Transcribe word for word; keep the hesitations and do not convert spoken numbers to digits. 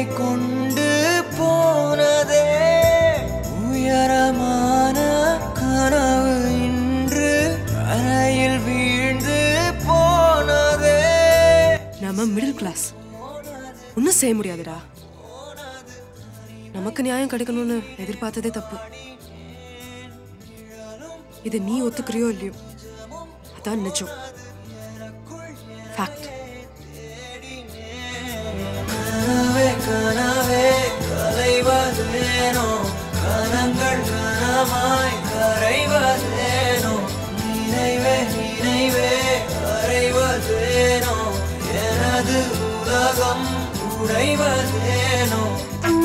கொண்டு போனதே உயரமான கனவு இன்று அறையில் வீழ்ந்து போனதே. நம்ம மிடில் கிளாஸ் ஒன்றும் செய்ய முடியாதுடா. நமக்கு நியாயம் கிடைக்கணும்னு எதிர்பார்த்ததே தப்பு. இதை நீ ஒத்துக்கிறியோ இல்லையோ அதான் நிஜம். ஃபேக்ட். கனவே கனவே கலைவதேனோ கனங்கள் கனமாய் கரைவதேனோ நினைவே நினைவே கரைவதேனோ எனது உலகம் உடைவதேனோ.